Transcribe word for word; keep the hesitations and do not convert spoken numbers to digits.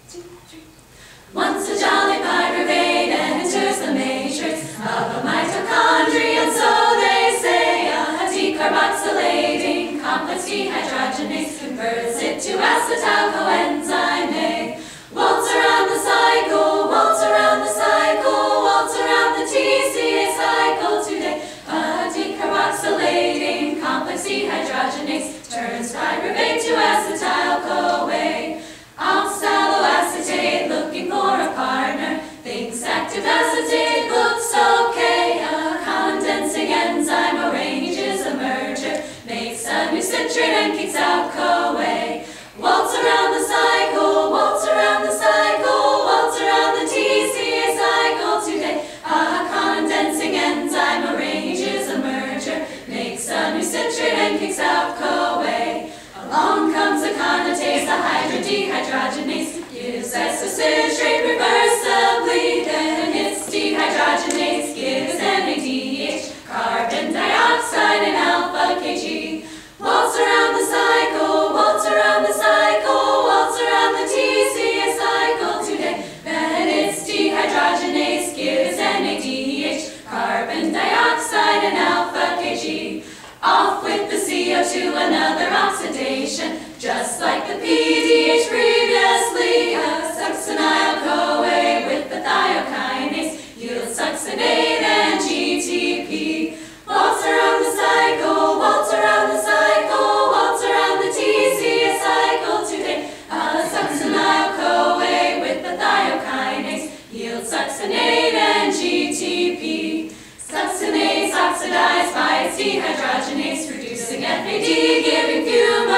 two, three. Once a jolly pyruvate enters the matrix of a mitochondria, and so they say a decarboxylating complex dehydrogenase converts it to acetyl coenzyme A. Waltz around the cycle, waltz around the cycle, waltz around the T C A cycle today. A decarboxylating complex dehydrogenase turns pyruvate to acetyl-CoA. Oxaloacetate looking for a partner, thinks active acetate looks okay. A condensing enzyme arranges a merger, makes a new citrate and kicks out CoA. Waltz around the cycle, waltz around the cycle, waltz around the T C A cycle today. A condensing enzyme arranges a merger, makes a new citrate and kicks out CoA. Along comes a conatase, a hydrodehydrogenase, gives isocitrate reversibly, then its dehydrogenase gives N A D H, carbon dioxide and alpha K G. Waltz around the cycle, waltz around the cycle, waltz around the T C A cycle today, then its dehydrogenase gives N A D H, carbon dioxide and alpha K G. Off with the C O two, another oxidation, just like the P D H previously. A succinyl-CoA with the thiokinase yields succinate and G T P. Waltz around the cycle, waltz around the cycle, waltz around the T C A cycle today. A succinyl-CoA with the thiokinase yields succinate and G T P. Succinase oxidized by its dehydrogenase, producing F A D, giving fume